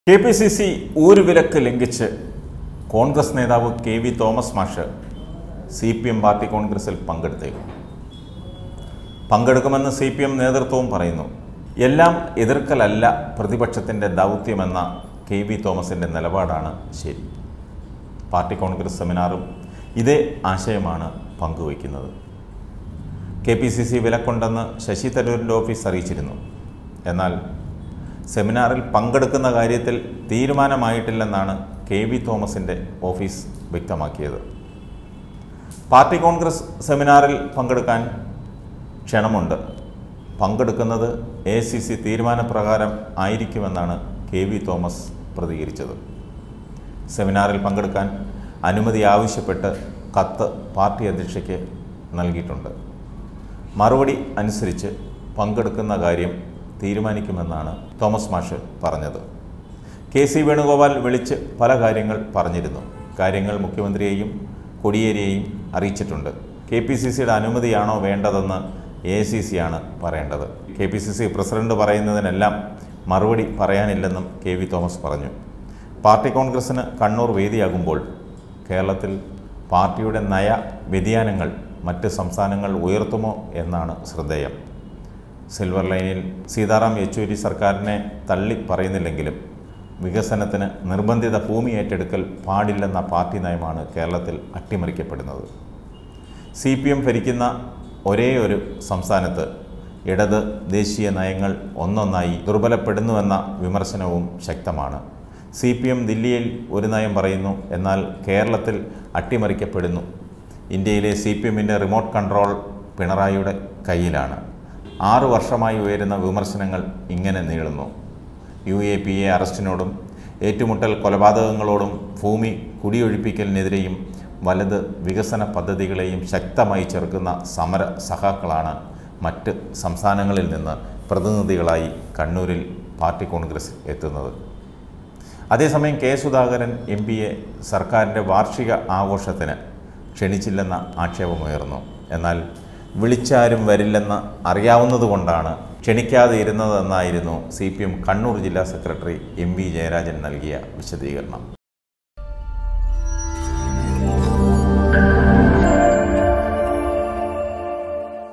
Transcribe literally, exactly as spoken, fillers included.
K P C C ഊരുവിലക്ക് ലംഘിച്ച് Congress നേതാവ് കെ വി തോമസ് മാഷ് സി പി എം പാർട്ടി കോൺഗ്രസിൽ പങ്കെടുത്തേക്കും. പങ്കെടുക്കുമെന്ന് സി പി എം നേതൃത്വവും പറയുന്നു. എല്ലാം എതിർക്കലല്ല പ്രതിപക്ഷത്തിൻ്റെ ദൗത്യമെന്ന കെ വി തോമസിൻ്റെ നിലപാടാണ് ശരി. പാർട്ടി കോൺഗ്രസ് സെമിനാറും ഇതേ ആശയമാണ് പങ്കുവയ്ക്കുന്നത്. കെ പി സി സി വിലക്കുണ്ടെന്ന് ശശി തരൂരിൻ്റെ ഓഫീസ് അറിയിച്ചിരുന്നു. എന്നാൽ സെമിനാറിൽ പങ്കെടുക്കുന്ന കാര്യത്തിൽ തീരുമാനമായിട്ടില്ലെന്നാണ് കെ വി തോമസിൻ്റെ ഓഫീസ് വ്യക്തമാക്കിയത്. പാർട്ടി കോൺഗ്രസ് സെമിനാറിൽ പങ്കെടുക്കാൻ ക്ഷണമുണ്ട്. പങ്കെടുക്കുന്നത് എ സി സി തീരുമാനപ്രകാരം ആയിരിക്കുമെന്നാണ് കെ വി തോമസ് പ്രതികരിച്ചത്. സെമിനാറിൽ പങ്കെടുക്കാൻ അനുമതി ആവശ്യപ്പെട്ട് കത്ത് പാർട്ടി അധ്യക്ഷയ്ക്ക് നൽകിയിട്ടുണ്ട്. മറുപടി അനുസരിച്ച് പങ്കെടുക്കുന്ന കാര്യം തീരുമാനിക്കുമെന്നാണ് തോമസ് മാഷ് പറഞ്ഞത്. കെ സി വേണുഗോപാൽ വിളിച്ച് പല കാര്യങ്ങൾ പറഞ്ഞിരുന്നു. കാര്യങ്ങൾ മുഖ്യമന്ത്രിയെയും കോടിയേരിയെയും അറിയിച്ചിട്ടുണ്ട്. കെ പി സി സിയുടെ അനുമതിയാണോ വേണ്ടതെന്ന് എ സി സി ആണ് പറയേണ്ടത്. K P C C president പറയുന്നതിനെല്ലാം മറുപടി പറയാനില്ലെന്നും കെ വി തോമസ് പറഞ്ഞു. പാർട്ടി കോൺഗ്രസിന് കണ്ണൂർ വേദിയാകുമ്പോൾ കേരളത്തിൽ പാർട്ടിയുടെ നയ വ്യതിയാനങ്ങൾ മറ്റ് സംസ്ഥാനങ്ങൾ ഉയർത്തുമോ എന്നാണ് ശ്രദ്ധേയം. സിൽവർ ലൈനിൽ സീതാറാം യെച്ചൂരി സർക്കാരിനെ തള്ളി പറയുന്നില്ലെങ്കിലും വികസനത്തിന് നിർബന്ധിത ഭൂമി ഏറ്റെടുക്കൽ പാടില്ലെന്ന പാർട്ടി നയമാണ് കേരളത്തിൽ അട്ടിമറിക്കപ്പെടുന്നത്. സി പി എം ഭരിക്കുന്ന ഒരേ ഒരു സംസ്ഥാനത്ത് ഇടത് ദേശീയ നയങ്ങൾ ഒന്നൊന്നായി ദുർബലപ്പെടുന്നുവെന്ന വിമർശനവും ശക്തമാണ്. സി പി എം ദില്ലിയിൽ ഒരു നയം പറയുന്നു, എന്നാൽ കേരളത്തിൽ അട്ടിമറിക്കപ്പെടുന്നു. ഇന്ത്യയിലെ സി പി എമ്മിൻ്റെ റിമോട്ട് കൺട്രോൾ പിണറായിയുടെ കയ്യിലാണ്. ആറു വർഷമായി ഉയരുന്ന വിമർശനങ്ങൾ ഇങ്ങനെ നീളുന്നു. യു എ പി എ അറസ്റ്റിനോടും ഏറ്റുമുട്ടൽ കൊലപാതകങ്ങളോടും ഭൂമി കുടിയൊഴിപ്പിക്കലിനെതിരെയും വലത് വികസന പദ്ധതികളെയും ശക്തമായി ചെറുക്കുന്ന സമര സഖാക്കളാണ് മറ്റ് സംസ്ഥാനങ്ങളിൽ നിന്ന് പ്രതിനിധികളായി കണ്ണൂരിൽ പാർട്ടി കോൺഗ്രസ് എത്തുന്നത്. അതേസമയം കെ സുധാകരൻ എം പിയെ സർക്കാരിൻ്റെ വാർഷിക ആഘോഷത്തിന് ക്ഷണിച്ചില്ലെന്ന ആക്ഷേപമുയർന്നു. എന്നാൽ വിളിച്ചാരും വരില്ലെന്ന് അറിയാവുന്നതുകൊണ്ടാണ് ക്ഷണിക്കാതെ ഇരുന്നതെന്നായിരുന്നു സി പി എം കണ്ണൂർ ജില്ലാ സെക്രട്ടറി എം വി ജയരാജൻ നൽകിയ വിശദീകരണം.